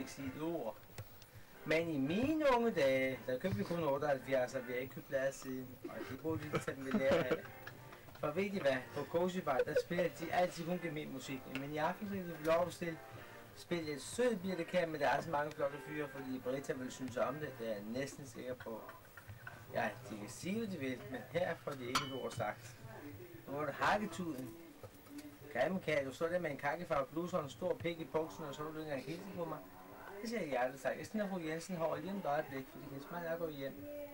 ikke sige et ord. Men i mine unge dage, der købte vi kun 78, og vi har ikke købt plader siden. Og det burde vi tage med lære af. For ved I hvad, på Cozy Bar, der spiller de altid kun gemen musik. Men i aften vil vi lov til spille et sødt birkekær, men der er så mange flotte fyre, fordi Britta vil synes om det, det er jeg næsten sikker på. Ja, de kan sige, hvad de vil, men her får de ikke et ord sagt. Nu er det hakketuden. Grimmekær, du står der med en kakkefarvet bluse og en stor pik i buksen, og så er du ikke engang hilse på mig. Det siger jeg hjertet sagt. Jeg sender fru Jensen herovre lige om et øjeblik, for det kan smart at gå hjem.